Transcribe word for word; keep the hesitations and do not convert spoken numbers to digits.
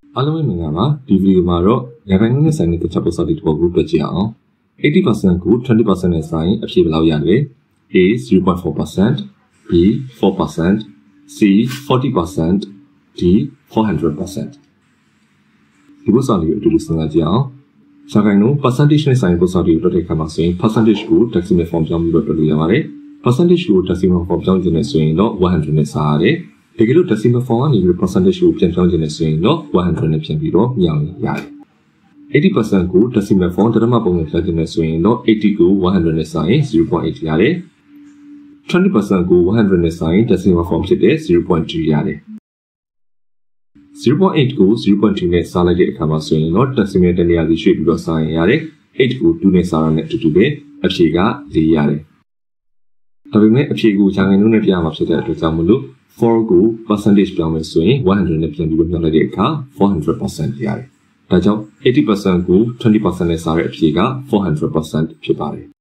အားလုံးပဲမင်္ဂလာပါဒီဗီဒီယိုမှာတော့ရာခိုင်နှုန်းနဲ့ဆိုင်တဲ့တခြားပုစပ်တွေတစ်ပုဒ်ကိုတွေ့ကြအောင် eighty percent ကို twenty percent နဲ့ဆိုင်အဖြေဘယ်လောက်ရလဲ A zero point four percent B four percent C forty percent D four hundred percent ဒီပုစပ်လေးကိုအတူတူစဉ်းစားကြည့်အောင်ရာခိုင်နှုန်း percentage နဲ့ဆိုင်ပုစပ်တွေကိုတွေ့တဲ့အခါမှာဆိုရင် percentage ကို decimal form ပြောင်းပြီးတော့တွေ့လို့ရပါတယ် percentage ကို decimal form ပြောင်းခြင်းနဲ့ဆိုရင်တော့one hundredနဲ့စားရတယ်တကယ်လို့ decimal form ကနေပြီး percentage ကိုပြန်ပြောင်းခြင်းနဲ့ဆိုရင်တော့one hundredနဲ့ပြန်ပြီးတော့မြောင်းရတယ် eighty percent ကို decimal form ဒသမပုံနဲ့ပြန်ခြင်းနဲ့ဆိုရင်တော့ eighty ကိုone hundredနဲ့စားရင် zero point eight ရတယ် twenty percent ကိုone hundredနဲ့စားရင် decimal form ဖြစ်တဲ့zero point two ရတယ် zero point eight ကိုzero point two နဲ့စားလိုက်တဲ့အခါမှာဆိုရင်တော့ decimal တနေရာစီရွှေ့ပြီးတော့စားရင်ရတယ် eight ကိုtwoနဲ့စားရတဲ့အတူတူပဲအဖြေကfourရတယ်ဒါပေမဲ့အဖြေကိုရာခိုင်နှုန်းနဲ့ပြရမှာဖြစ်တဲ့အတွက်ကြောင့်မလို့fourကို percentage ပြောင်းမယ်ဆိုရင်one hundredနဲ့ပြန်ပြီးတော့ပြောင်းလိုက်တဲ့အခါfour hundred percent ရတယ်ဒါကြောင့်eighty percentကိုtwenty percentနဲ့စားတဲ့အဖြေကfour hundred percentဖြစ်ပါတယ်